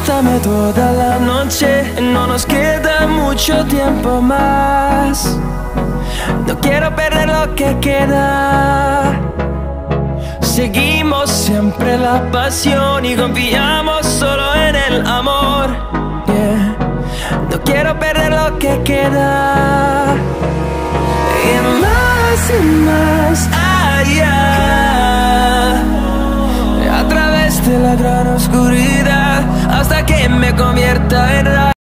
Abrázame toda la noche, no nos queda mucho tiempo más. No quiero perder lo que queda. Seguimos siempre la pasión y confiamos solo en el amor. Yeah. No quiero perder lo que queda. Y más allá, a través de la gran oscuridad, hasta que me convierta en